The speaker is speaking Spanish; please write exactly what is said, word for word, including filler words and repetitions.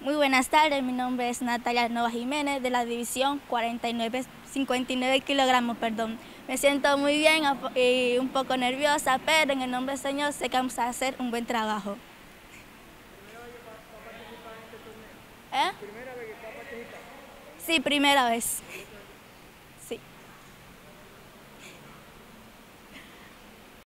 Muy buenas tardes, mi nombre es Natalia Nova Jiménez de la división cuarenta y nueve, cincuenta y nueve kilogramos, perdón. Me siento muy bien y un poco nerviosa, pero en el nombre del Señor sé que vamos a hacer un buen trabajo. ¿Primera vez que va a participar en este torneo? ¿Eh? ¿Primera vez que va a participar? Sí, primera vez.